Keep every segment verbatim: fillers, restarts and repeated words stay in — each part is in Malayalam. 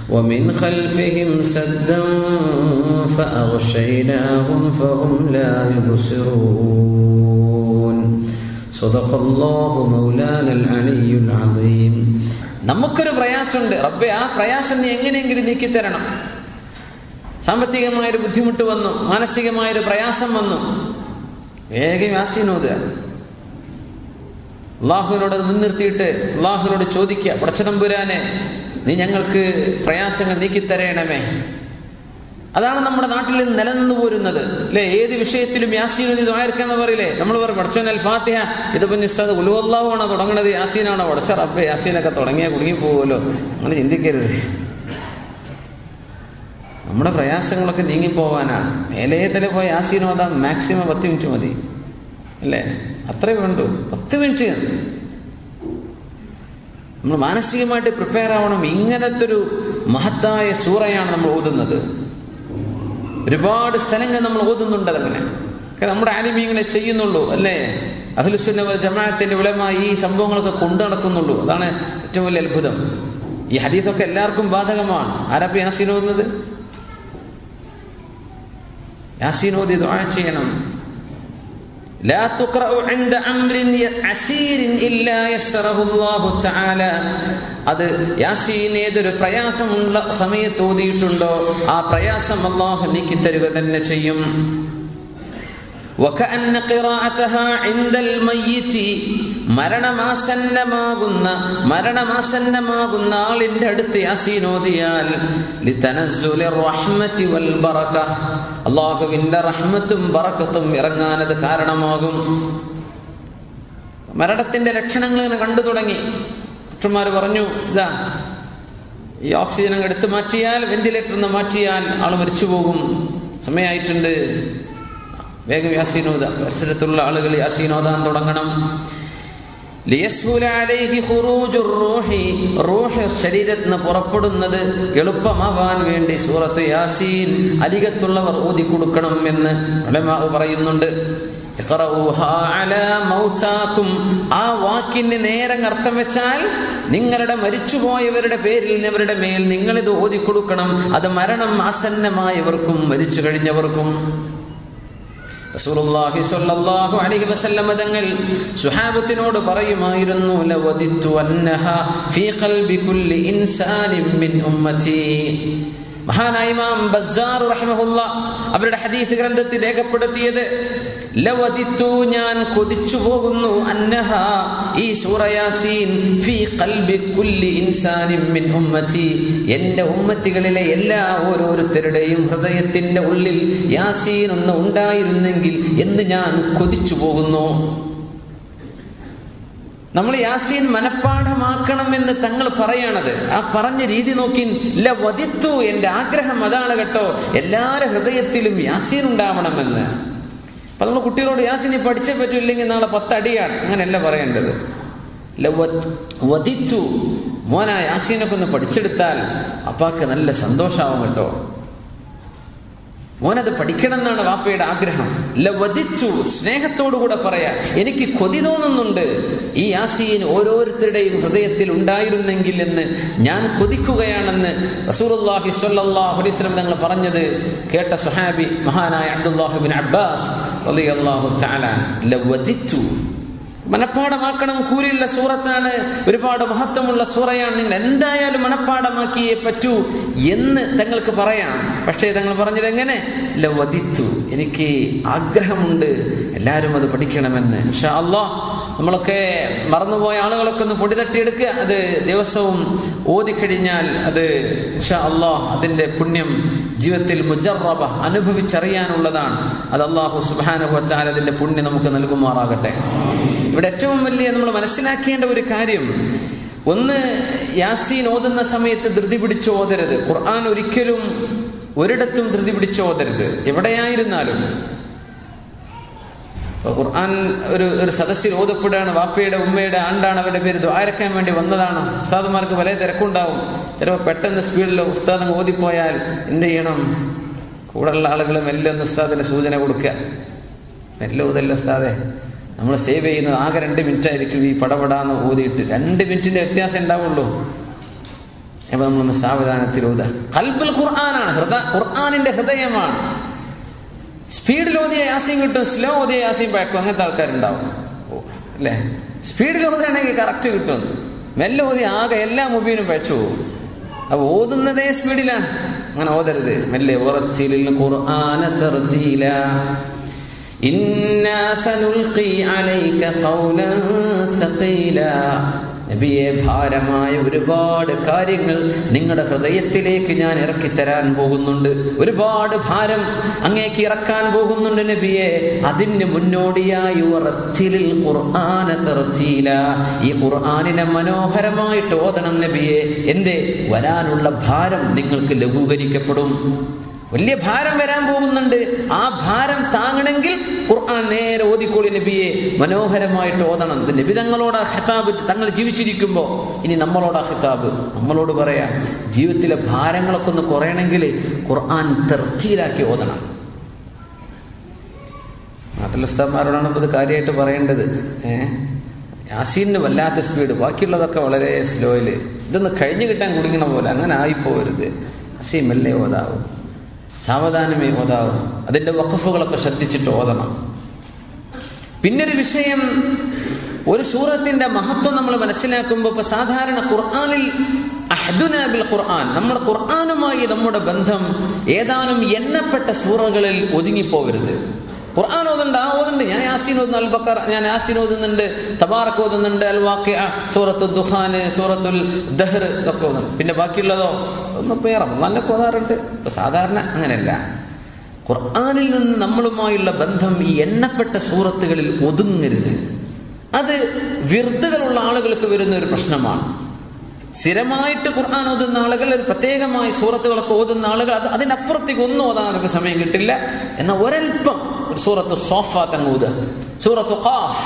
ومن خلفهم سدا فأغشيناهم فهم لا يبصرون صدق الله مولانا العلي العظيم. നമുക്കൊരു പ്രയാസമുണ്ട് റബ്ബേ, ആ പ്രയാസം നീ എങ്ങനെയെങ്കിലും നീക്കി തരണം. സാമ്പത്തികമായൊരു ബുദ്ധിമുട്ട് വന്നു, മാനസികമായൊരു പ്രയാസം വന്നു, വേഗം യാസീൻ ഓതുക. അള്ളാഹുവിനോട് മുൻനിർത്തിയിട്ട് അള്ളാഹുവിനോട് ചോദിക്കുക, പടച്ചതമ്പുരാനെ നീ ഞങ്ങൾക്ക് പ്രയാസങ്ങൾ നീക്കിത്തരയണമേ. അതാണ് നമ്മുടെ നാട്ടിൽ നിലനിന്നു പോരുന്നത് അല്ലെ. ഏത് വിഷയത്തിലും യാസീൻ ഓതി ദുആ ഇരിക്കാന്ന് പറയില്ലേ. നമ്മൾ പറയും പടച്ചോൻ അൽ ഫാത്തിഹ, ഇതിപ്പോ ഉസ്താദ് ഖുൽ ഹുവല്ലാഹു ആണോ തുടങ്ങണത്, യാസീനാണോ? പടച്ച റബ്ബേ, യാസീനൊക്കെ തുടങ്ങിയാൽ കുടുങ്ങി പോകുമല്ലോ. അങ്ങനെ ചിന്തിക്കരുത്. നമ്മുടെ പ്രയാസങ്ങളൊക്കെ നീങ്ങിപ്പോവാനാണ്. മേലേതല പോയി യാസീൻ ഓതാൻ മാക്സിമം പത്ത് മിനിറ്റ് മതി അല്ലേ, അത്രേ വേണ്ടൂ. പത്ത് മിനിറ്റ് നമ്മൾ മാനസികമായിട്ട് പ്രിപ്പയർ ആവണം. ഇങ്ങനത്തെ ഒരു മഹത്തായ സൂറയാണ് നമ്മൾ ഓതുന്നത്. ഒരുപാട് സ്ഥലങ്ങൾ നമ്മൾ ഓതുന്നുണ്ട്. അതങ്ങനെ നമ്മുടെ ആലിമീൻ ഇങ്ങനെ ചെയ്യുന്നുള്ളൂ അല്ലേ. അഹ്ലുസുന്ന വൽ ജമാഅത്തിന്റെ ഉലമാ ഈ സംഭവങ്ങളൊക്കെ കൊണ്ടു നടക്കുന്നുള്ളൂ. അതാണ് ഏറ്റവും വലിയ അത്ഭുതം. ഈ ഹദീസൊക്കെ എല്ലാവർക്കും ബാധകമാണ്. ആരാപ്പ യാസീൻ ഓതുന്നത്? യാസീൻ ഓതി ദുആ ചെയ്യണം. لا تقرأ عند أمر عسير إلا يسره الله تعالى. അത് യാസീൻ ഏതൊരു പ്രയാസമുള്ള സമയത്ത് ഓതിയിട്ടുണ്ടോ ആ പ്രയാസം അല്ലാഹു നീക്കി തരുക തന്നെ ചെയ്യും. وكأن قراءتها عند الميت മരണമാസന്നമാകുന്ന മരണമാസന്നമാകുന്ന ആളിന്റെ അടുത്ത് യാസീൻ ഓതിയാൽ ലിതനസ്സുലി റഹ്മതി വൽ ബറക, അല്ലാഹുവിന്റെ റഹ്മത്തും ബറക്കത്തും ഇറങ്ങാൻ അത് കാരണമാകും. മരണത്തിന്റെ ലക്ഷണങ്ങൾ ഇങ്ങനെ കണ്ടു തുടങ്ങി. ഡോക്ടർമാർ പറഞ്ഞു, ഇതാ ഈ ഓക്സിജൻ അങ്ങ് എടുത്തു മാറ്റിയാൽ, വെന്റിലേറ്ററിൽ നിന്ന് മാറ്റിയാൽ ആൾ മരിച്ചു പോകും, സമയമായിട്ടുണ്ട്, വേഗം യാസീൻ ഓതാ. പരിസരത്തുള്ള ആളുകൾ യാസീൻ ഓതാൻ തുടങ്ങണം. ശരീരത്തിൽ നിന്ന് പുറപ്പെടുന്നത് എളുപ്പമാവാൻ വേണ്ടി സൂറത്ത് യാസീൻ അരികത്തുള്ളവർ ഓതി കൊടുക്കണം എന്ന് ഉലമാ പറയുന്നുണ്ട്. ആ വാക്കിന് നേരെ അർത്ഥം വെച്ചാൽ നിങ്ങളുടെ മരിച്ചുപോയവരുടെ പേരിൽ അവരുടെ മേൽ നിങ്ങളിത് ഓതി കൊടുക്കണം. അത് മരണം ആസന്നമായവർക്കും മരിച്ചു കഴിഞ്ഞവർക്കും. റസൂലുള്ളാഹി സ്വല്ലല്ലാഹു അലൈഹി വസല്ലം തങ്ങൾ സ്വഹാബത്തിനോട് പറയുമായിരുന്നു, ലവദിത്തു അന്നഹാ ഫീ ഖൽബി കുല്ലി ഇൻസാനിൻ മിൻ ഉമ്മതി. മഹാനായ ഇമാം ബസ്സാർ റഹിമഹുല്ലാഹ് അവരുടെ ഹദീസ് ഗ്രന്ഥത്തിൽ രേഖപ്പെടുത്തിയത്, ലവദിത്തു ഞാൻ കൊതിച്ചു പോകുന്നു, അന്നഹാ ഈ സൂറ യാസീൻ ഫീ ഖൽബി കുല്ലി ഇൻസാനിൻ മിൻ ഉമ്മതി, എൻ്റെ ഉമ്മത്തികളിലെ എല്ലാ ഓരോരുത്തരുടെയും ഹൃദയത്തിന്റെ ഉള്ളിൽ യാസീൻ ഒന്ന് ഉണ്ടായിരുന്നെങ്കിൽ എന്ന് ഞാൻ കൊതിച്ചു പോകുന്നു. നമ്മൾ യാസീൻ മനഃപ്പാഠമാക്കണമെന്ന് തങ്ങൾ പറയണത് ആ പറഞ്ഞ രീതി നോക്കി, ലവദിത്തു എൻ്റെ ആഗ്രഹം അതാണ് കേട്ടോ, എല്ലാവരുടെ ഹൃദയത്തിലും യാസീൻ ഉണ്ടാവണമെന്ന്. അപ്പൊ നമ്മൾ കുട്ടികളോട് യാസീൻ നീ പഠിച്ചേ പറ്റൂല്ലെങ്കിൽ നാളെ പത്തടിയാണ്, അങ്ങനെയല്ല പറയേണ്ടത്. ലവദിത്തു മോനാ യാസീനൊക്കെ ഒന്ന് പഠിച്ചെടുത്താൽ അപ്പാക്ക് നല്ല സന്തോഷാവും കേട്ടോ, മോനത് പഠിക്കണം എന്നാണ് വാപ്പയുടെ ആഗ്രഹം. ലവദിച്ചു സ്നേഹത്തോടുകൂടെ പറയാ, എനിക്ക് കൊതി തോന്നുന്നുണ്ട് ഈ യാസീൻ ഓരോരുത്തരുടെയും ഹൃദയത്തിൽ ഉണ്ടായിരുന്നെങ്കിൽ എന്ന് ഞാൻ കൊതിക്കുകയാണെന്ന് റസൂലുള്ളാഹി സ്വല്ലല്ലാഹു അലൈഹി വസല്ലം തങ്ങൾ പറഞ്ഞത് കേട്ട സ്വഹാബി മഹാനായ അബ്ദുല്ലാഹ് ഇബ്നു അബ്ബാസ് റളിയല്ലാഹു തആല. ലവദിച്ചു മനഃപ്പാഠമാക്കണം, കൂലിയുള്ള സൂറത്താണ്, ഒരുപാട് മഹത്വമുള്ള സൂറയാണ്, നിങ്ങൾ എന്തായാലും മനഃപ്പാഠമാക്കിയേ പറ്റൂ എന്ന് തങ്ങൾക്ക് പറയാം. പക്ഷേ തങ്ങൾ പറഞ്ഞത് എങ്ങനെ? ലവദിത്തു എനിക്ക് ആഗ്രഹമുണ്ട് എല്ലാവരും അത് പഠിക്കണമെന്ന്. ഇൻഷാ അല്ലാഹ് നമ്മളൊക്കെ മറന്നുപോയ ആളുകളൊക്കെ ഒന്ന് പൊടി തട്ടിയെടുക്കുക. അത് ദിവസവും ഓതിക്കഴിഞ്ഞാൽ അത് ഇൻഷാ അല്ലാഹ് അതിന്റെ പുണ്യം ജീവിതത്തിൽ മുജറബ അനുഭവിച്ചറിയാനുള്ളതാണ്. അത് അല്ലാഹു സുബ്ഹാനഹു വ തആല അതിന്റെ പുണ്യം നമുക്ക് നൽകുമാറാകട്ടെ. ഇവിടെ ഏറ്റവും വലിയ നമ്മൾ മനസ്സിലാക്കേണ്ട ഒരു കാര്യം, ഒന്ന്, യാസീൻ ഓതുന്ന സമയത്ത് ധൃതി പിടിച്ച് ഓതരുത്. ഖുർആൻ ഒരിക്കലും ഒരിടത്തും ധൃതി പിടിച്ച് ഓതരുത്, എവിടെയായിരുന്നാലും. ഖുർആൻ ഒരു ഒരു സദസ്സിൽ ഓതപ്പെടുകയാണ്, വാപ്പയുടെ ഉമ്മയുടെ ആണ്ടാണ്, അവരുടെ പേര് ദ്വാരക്കാൻ വേണ്ടി വന്നതാണ്. ഉസ്താദുമാർക്ക് വലിയ തിരക്കുണ്ടാവും. ചിലപ്പോൾ പെട്ടെന്ന് സ്പീഡിൽ ഉസ്താദ് ഓതിപ്പോയാൽ എന്ത് ചെയ്യണം? കൂടെയുള്ള ആളുകൾ മെല്ലെ ഒന്ന് ഉസ്താദിന് സൂചന കൊടുക്കുക, മെല്ലെ ഊതല്ല ഉസ്താദെ, നമ്മൾ സേവ് ചെയ്യുന്നത് ആകെ രണ്ട് മിനിറ്റ് ആയിരിക്കും ഈ പടപടാന്ന് ഊതിയിട്ട്. രണ്ട് മിനിറ്റിന്റെ വ്യത്യാസം ഉണ്ടാവുള്ളൂ. അപ്പൊ നമ്മളൊന്ന് സാവധാനത്തിൽ ഓതുക. ഖൽബുൽ ഖുർആനാണ്, ഹൃദയ ഖുർആനിന്റെ ഹൃദയമാണ്. സ്പീഡിൽ ഓതിയ യാസീൻ കിട്ടും, സ്ലോ ഓതിയ യാസീൻ പഴക്കും. അങ്ങനത്തെ ആൾക്കാരുണ്ടാവും അല്ലേ? സ്പീഡിൽ ഓതുകയാണെങ്കിൽ കറക്റ്റ് കിട്ടും, മെല്ലെ ഓതി ആകെ എല്ലാ മുബീനും പഴച്ചു പോകും. അപ്പൊ ഓതുന്നതേ സ്പീഡിലാണ്, അങ്ങനെ ഓതരുത്. മെല്ലെ ഉറച്ചിലിൽ ഖുർആന തർതീല ഇന്നാ സനുൽഖി അലൈക ഖൗലൻ സഖീല. നബിയെ, ഭാരമായ ഒരുപാട് കാര്യങ്ങൾ നിങ്ങളുടെ ഹൃദയത്തിലേക്ക് ഞാൻ ഇറക്കി തരാൻ പോകുന്നുണ്ട്. ഒരുപാട് ഭാരം അങ്ങേക്ക് ഇറക്കാൻ പോകുന്നുണ്ട് നബിയെ. അതിന് മുന്നോടിയായി വറത്തിലിൽ ഖുർആന തർതീല, ഈ ഖുർആനിനെ മനോഹരമായിട്ട് ഓതണം നബിയെ. എന്തേ? വരാനുള്ള ഭാരം നിങ്ങൾക്ക് ലഘൂകരിക്കപ്പെടും. വലിയ ഭാരം വരാൻ പോകുന്നുണ്ട്, ആ ഭാരം താങ്ങണമെങ്കിൽ ഖുർആൻ നേരെ ഓതിക്കോളി നബിയെ, മനോഹരമായിട്ട് ഓതണം. നബി തങ്ങളോടാ ഖിതാബ്, തങ്ങൾ ജീവിച്ചിരിക്കുമ്പോ. ഇനി നമ്മളോടാ ഖിതാബ്, നമ്മളോട് പറയാം, ജീവിതത്തിലെ ഭാരങ്ങളൊക്കെ ഒന്ന് കുറയണമെങ്കിൽ ഖുർആൻ തർത്തീലാക്കി ഓതണം. നാട്ടിലെ ഉസ്താദ്മാരോടാണ് ഇത് കാര്യമായിട്ട് പറയേണ്ടത്. ഏഹ് യാസീന് വല്ലാത്ത സ്പീഡ്, ബാക്കിയുള്ളതൊക്കെ വളരെ സ്ലോയില്. ഇതൊന്ന് കഴിഞ്ഞു കിട്ടാൻ കുടുങ്ങണ പോലെ അങ്ങനെ ആയിപ്പോവരുത്. യാസീൻ മെല്ലെ ഓതാവും, സാവധാനമേ ഓതാവും. അതിന്റെ വഖഫുകളൊക്കെ ശ്രദ്ധിച്ചിട്ട് ഓതണം. പിന്നൊരു വിഷയം, ഒരു സൂറത്തിന്റെ മഹത്വം നമ്മൾ മനസ്സിലാക്കുമ്പോൾ, ഇപ്പൊ സാധാരണ ഖുർആനിൽ അഹ്ദുനാ ബിൽ ഖുർആൻ, നമ്മുടെ ഖുർആനുമായി നമ്മുടെ ബന്ധം ഏതാനും എണ്ണപ്പെട്ട സൂറകളിൽ ഒതുങ്ങിപ്പോവരുത്. ഖുർആൻ ഓതുന്നുണ്ട്, ആ ഓതുന്നുണ്ട്, ഞാൻ യാസീൻ ഓതുന്നു, അൽ ബഖറ, ഞാൻ യാസീൻ ഓതുന്നുണ്ട്, തബാറക് ഓതുന്നുണ്ട്, അൽ വാഖിഅ, സൂറത്തുൽ ദുഖാൻ, സൂറത്തുൽ ദഹ്ർ ഇതൊക്കെ ഓതുന്നുണ്ട്. പിന്നെ ബാക്കിയുള്ളതോ ഒന്ന് പേറും നല്ല ഓതാറുണ്ട്. ഇപ്പൊ സാധാരണ അങ്ങനെയല്ല. ഖുർആനിൽ നിന്ന് നമ്മളുമായുള്ള ബന്ധം ഈ എണ്ണപ്പെട്ട സൂറത്തുകളിൽ ഒതുങ്ങരുത്. അത് വിർദുകളുള്ള ആളുകൾക്ക് വരുന്ന ഒരു പ്രശ്നമാണ്. സ്ഥിരമായിട്ട് ഖുർആൻ ഓതുന്ന ആളുകൾ, പ്രത്യേകമായി സൂറത്തുകളൊക്കെ ഓതുന്ന ആളുകൾ, അത് അതിനപ്പുറത്തേക്ക് ഒന്നും ഓതാൻ അവർക്ക് സമയം കിട്ടില്ല. എന്നാൽ ഒരൽപ്പം ഒരു സൂറത്ത് സ്വാഫാത്ത് അങ്ങ് ഓതുക, സൂറത്ത് ഖാഫ്,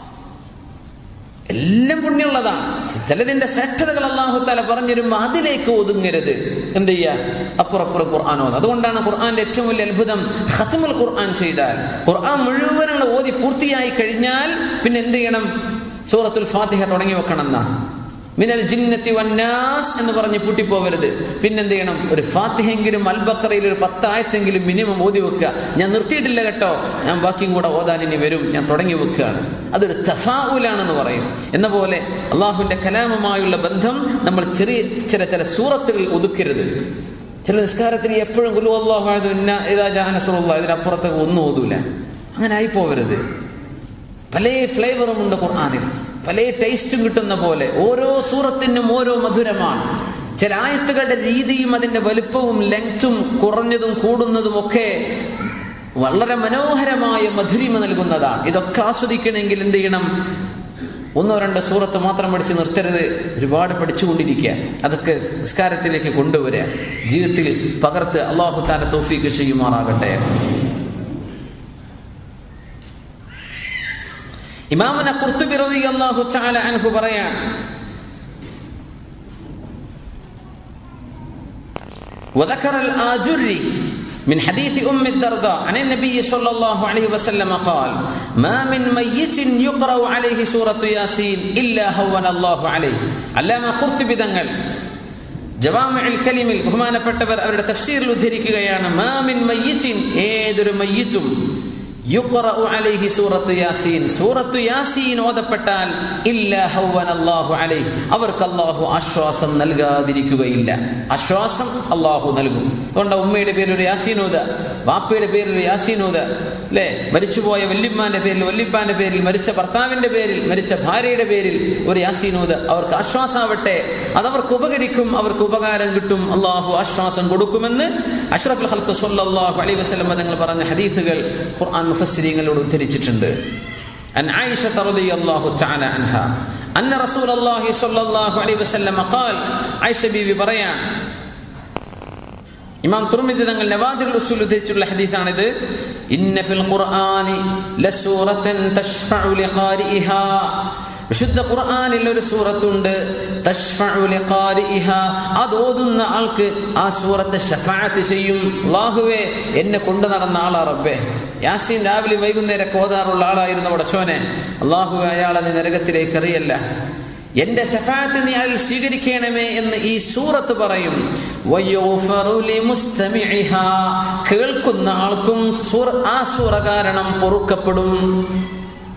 എല്ലാം പുണ്യമുള്ളതാണ്. ചിലതിന്റെ ശ്രേഷ്ഠതകൾ അല്ലാഹു തആല പറഞ്ഞിരുമ്പോൾ അതിലേക്ക് ഒതുങ്ങരുത്. എന്ത് ചെയ്യുക? അപ്പുറപ്പുറം ഖുർആൻ ഓതുക. അതുകൊണ്ടാണ് ഖുർആന്റെ ഏറ്റവും വലിയ അത്ഭുതം, ഖത്മുൽ ഖുർആൻ ചെയ്താൽ, ഖുർആൻ മുഴുവൻ ഓതി പൂർത്തിയായി കഴിഞ്ഞാൽ പിന്നെ എന്ത് ചെയ്യണം? സൂറത്തുൽ ഫാത്തിഹ തുടങ്ങി വെക്കണം. എന്നാ മിനൽ ജിന്നത്തി വന്നാസ് എന്ന് പറഞ്ഞ് പൂട്ടിപ്പോവരുത്. പിന്നെന്ത് ചെയ്യണം? ഒരു ഫാത്തിഹെങ്കിലും അൽ ബഖറയിൽ ഒരു പത്തായത്തെങ്കിലും മിനിമം ഓതി വെക്കുക. ഞാൻ നിർത്തിയിട്ടില്ല കേട്ടോ, ഞാൻ ബാക്കിയും കൂടെ ഓതാൻ ഇനി വരും, ഞാൻ തുടങ്ങി വെക്കുകയാണ്. അതൊരു തഫാഉലാണെന്ന് പറയും. എന്ന പോലെ അള്ളാഹുവിന്റെ കലാമുമായുള്ള ബന്ധം നമ്മൾ ചെറിയ ചില ചില സൂറത്തുകൾ ഒതുക്കരുത്. ചില നിസ്കാരത്തിന് എപ്പോഴും ഖുൽ ഹുവല്ലാഹു അഹദ് ഇന്നാ ഇദാ ജാഅ നസ്റുല്ലാഹ്, ഇതിനപ്പുറത്തേക്ക് ഒന്നും ഓതൂല. അങ്ങനെ ആയി പോവരുത്. പല ഫ്ലേവറും ഉണ്ട് ഖുർആനിൽ, പല ടേസ്റ്റും കിട്ടുന്ന പോലെ. ഓരോ സൂറത്തിനും ഓരോ മധുരമാണ്. ചില ആയത്തുകളുടെ രീതിയും അതിന്റെ വലുപ്പവും ലെങ്ത്തും കുറഞ്ഞതും കൂടുന്നതും ഒക്കെ വളരെ മനോഹരമായ മധുരിമ നൽകുന്നതാണ്. ഇതൊക്കെ ആസ്വദിക്കണമെങ്കിൽ എന്ത് ചെയ്യണം? ഒന്നോ രണ്ടോ സൂറത്ത് മാത്രം പഠിച്ച് നിർത്തരുത്, ഒരുപാട് പഠിച്ചുകൊണ്ടിരിക്കുക. അതൊക്കെ നിസ്കാരത്തിലേക്ക് കൊണ്ടുവരിക, ജീവിതത്തിൽ പകർത്ത് അല്ലാഹു തആല തൗഫീഖ് ചെയ്യുമാറാകട്ടെ. ഇമാമുന ഖുർത്തുബി റളിയല്ലാഹു തആല അൻഹു പറയാൻ, وذكر الآجري من حديث أم الدرداء عن النبي صلى الله عليه وسلم قال ما من ميت يقرأ عليه سورة ياسين إلا هون الله عليه. അല്ലാമ ഖുർത്തുബി തങ്ങൾ ജവാമിഉൽ കലിമിൽ ബഹുമാനപ്പെട്ടവർ അവരുടെ തഫ്സീറിൽ ഉദ്ധരിക്കുകയാണ്, മാ മിൻ മയ്യിത്തിൻ, ഏതൊരു മയ്യിത്തും, യുഖറഉ അലൈഹി സൂറത്തു യാസീൻ, സൂറത്തു യാസീൻ ഓതപ്പെട്ടാൽ ഇല്ലാ ഹവ്വനല്ലാഹു അലൈഹി, അവർക്ക് അല്ലാഹു ആശ്വാസം നൽകാതിരിക്കുകയില്ല. ആശ്വാസം അല്ലാഹു നൽകും. അതുകൊണ്ട് ഉമ്മയുടെ പേരിൽ ഒരു യാസീൻ ഓതുക, വാപ്പയുടെ പേരിൽ ഒരു യാസീൻ ഓതുക, അല്ലേ? മരിച്ചുപോയ വല്യമ്മാന്റെ പേരിൽ, വല്യപ്പാന്റെ പേരിൽ, മരിച്ച ഭർത്താവിന്റെ പേരിൽ, മരിച്ച ഭാര്യയുടെ പേരിൽ ഒരു യാസീൻ ഓതുക. അവർക്ക് ആശ്വാസമാവട്ടെ, അതവർക്ക് ഉപകരിക്കും, അവർക്ക് ഉപകാരം കിട്ടും, അല്ലാഹു ആശ്വാസം കൊടുക്കുമെന്ന് അഷ്റഫുൽ ഖൽഖ് സ്വല്ലല്ലാഹു അലൈഹി വസല്ലം തങ്ങൾ പറഞ്ഞ ഹദീസുകൾ ഖുർആൻ മുഫസ്സിരീങ്ങളോട് ഉദ്ധരിച്ചിട്ടുണ്ട്. അൻ ആയിഷ റളിയല്ലാഹു തആല അൻഹ അന്ന റസൂലുള്ളാഹി സ്വല്ലല്ലാഹു അലൈഹി വസല്ലം ഖാൽ, ആയിഷ ബീവി പറയാൻ, ഇമാം തുർമിദി തങ്ങൾ നവാദിറുൽ ഉസൂൽ ഉദ്ധരിച്ചിട്ടുള്ള ഹദീസാണിത്. ഇന്ന ഫിൽ ഖുർആനി ലസൂറത്തൻ തശ്ഫഉ ലിഖാരിഇഹാ, വിശുദ്ധ ഖുർആനിൽ ഒരു സൂറത്തുണ്ട്, തശ്ഫഉ ലിഖാരിഇഹാ, അത് ഓതുന്ന ആൾക്ക് ആ സൂറത്ത് ശഫാഅത്ത് ചെയ്യും. അല്ലാഹുവേ, എന്നെ കൊണ്ടു നടന്ന ആളാ റബ്ബേ, യാസീൻ രാവിലെ വൈകുന്നേരം ഓതാറുള്ള ആളായിരുന്നു പടച്ചോനെ, അല്ലാഹുവേ അയാളെ നീ നരകത്തിലേക്ക് എറിയല്ല. എന്റെ ശഫാഅത്ത് നീ അതിൽ സ്വീകരിക്കണമേ എന്ന് ഈ സൂറത്ത് പറയും. കേൾക്കുന്ന ആൾക്കും ആ സൂറ കാരണം പൊറുക്കപ്പെടും.